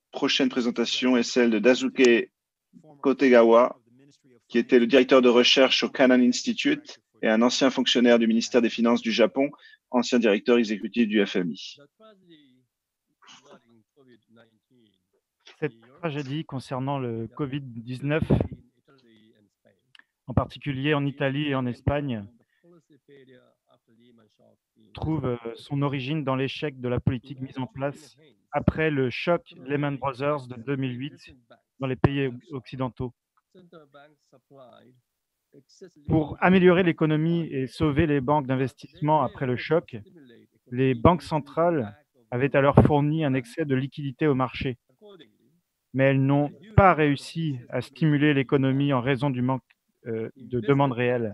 prochaine présentation est celle de Daisuke Kotegawa, qui était le directeur de recherche au Cannon Institute et un ancien fonctionnaire du ministère des Finances du Japon, ancien directeur exécutif du FMI. Cette tragédie concernant le Covid-19, en particulier en Italie et en Espagne, trouve son origine dans l'échec de la politique mise en place après le choc Lehman Brothers de 2008 dans les pays occidentaux. Pour améliorer l'économie et sauver les banques d'investissement après le choc, les banques centrales avaient alors fourni un excès de liquidité au marché, mais elles n'ont pas réussi à stimuler l'économie en raison du manque de demande réelle.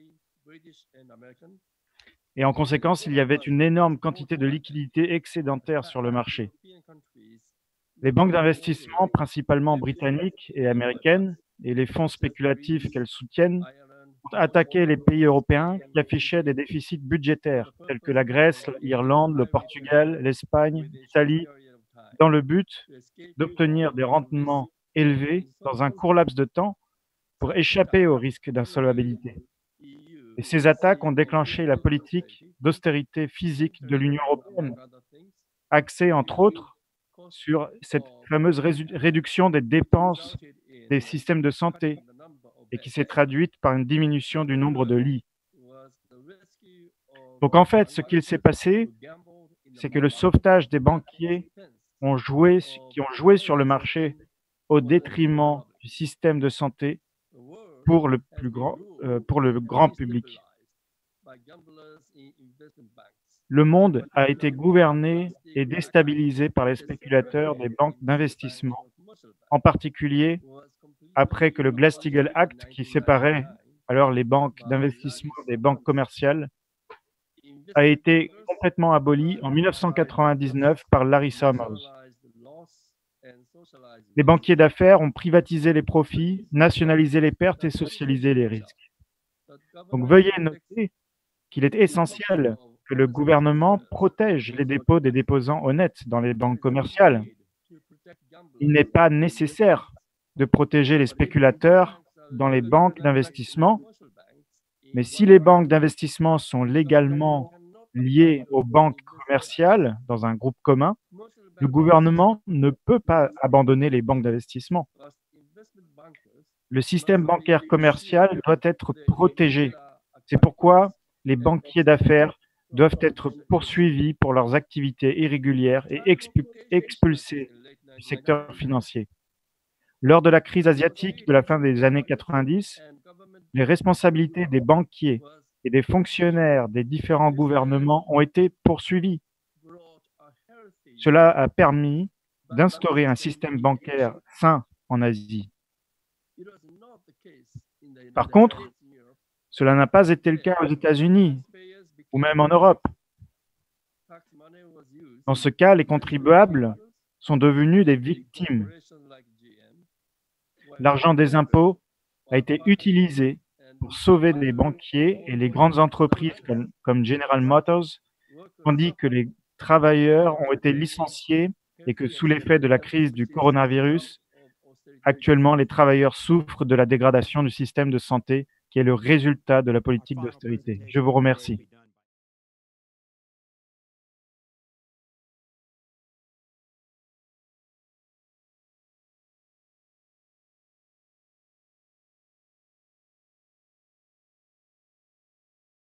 Et en conséquence, il y avait une énorme quantité de liquidités excédentaires sur le marché. Les banques d'investissement, principalement britanniques et américaines, et les fonds spéculatifs qu'elles soutiennent, ont attaqué les pays européens qui affichaient des déficits budgétaires, tels que la Grèce, l'Irlande, le Portugal, l'Espagne, l'Italie, dans le but d'obtenir des rendements élevés dans un court laps de temps pour échapper au risque d'insolvabilité. Et ces attaques ont déclenché la politique d'austérité physique de l'Union européenne, axée entre autres sur cette fameuse réduction des dépenses des systèmes de santé et qui s'est traduite par une diminution du nombre de lits. Donc en fait, ce qu'il s'est passé, c'est que le sauvetage des banquiers qui ont joué sur le marché au détriment du système de santé pour le grand public. Le monde a été gouverné et déstabilisé par les spéculateurs des banques d'investissement, en particulier après que le Glass-Steagall Act, qui séparait alors les banques d'investissement des banques commerciales, a été complètement aboli en 1999 par Larry Summers. Les banquiers d'affaires ont privatisé les profits, nationalisé les pertes et socialisé les risques. Donc veuillez noter qu'il est essentiel que le gouvernement protège les dépôts des déposants honnêtes dans les banques commerciales. Il n'est pas nécessaire de protéger les spéculateurs dans les banques d'investissement, mais si les banques d'investissement sont légalement liées aux banques commerciales dans un groupe commun, le gouvernement ne peut pas abandonner les banques d'investissement. Le système bancaire commercial doit être protégé. C'est pourquoi les banquiers d'affaires doivent être poursuivis pour leurs activités irrégulières et expulsés du secteur financier. Lors de la crise asiatique de la fin des années 90, les responsabilités des banquiers et des fonctionnaires des différents gouvernements ont été poursuivies. Cela a permis d'instaurer un système bancaire sain en Asie. Par contre, cela n'a pas été le cas aux États-Unis ou même en Europe. Dans ce cas, les contribuables sont devenus des victimes. L'argent des impôts a été utilisé pour sauver les banquiers et les grandes entreprises comme General Motors, tandis que les travailleurs ont été licenciés et que sous l'effet de la crise du coronavirus, actuellement, les travailleurs souffrent de la dégradation du système de santé qui est le résultat de la politique d'austérité. Je vous remercie.